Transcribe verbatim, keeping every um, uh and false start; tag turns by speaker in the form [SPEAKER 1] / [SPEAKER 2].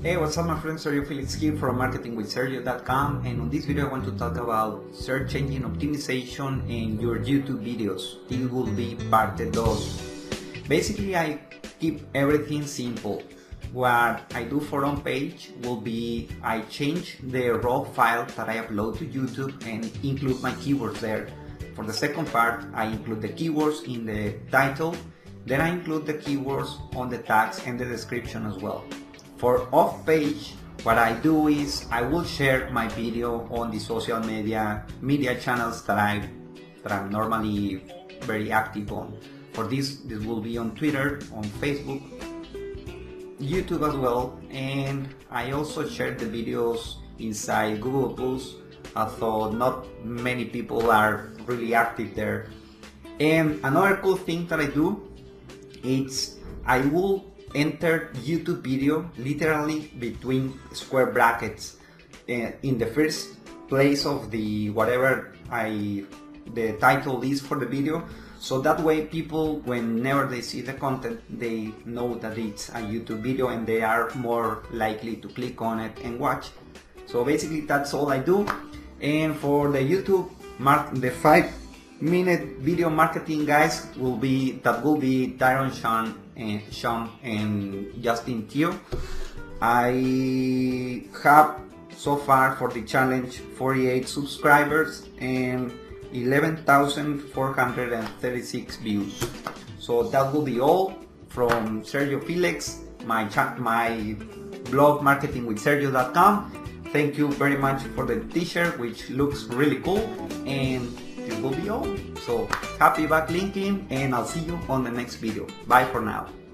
[SPEAKER 1] Hey, what's up my friends, Sergio Felix here from marketing with sergio dot com, and on this video I want to talk about search engine optimization in your YouTube videos. It will be part two. Basically I keep everything simple. What I do for on page will be I change the raw file that I upload to YouTube and include my keywords there. For the second part I include the keywords in the title, then I include the keywords on the tags and the description as well. For off page, what I do is I will share my video on the social media media channels that I that I'm normally very active on. For this, this will be on Twitter, on Facebook, YouTube as well, and I also share the videos inside Google Plus, although not many people are really active there. And another cool thing that I do is I will enter YouTube video literally between square brackets uh, in the first place of the whatever I the title is for the video, so that way people, whenever they see the content, they know that it's a YouTube video and they are more likely to click on it and watch. So basically that's all I do. And for the YouTube mark the five minute video marketing guys will be that will be Tyron Sean and Sean and Justin Teo. I have so far for the challenge forty-eight subscribers and eleven thousand four hundred thirty-six views. So that will be all from Sergio Felix, my chat, my blog marketing with sergio dot com. Thank you very much for the t-shirt, which looks really cool, and this will be all. So happy backlinking, and I'll see you on the next video. Bye for now.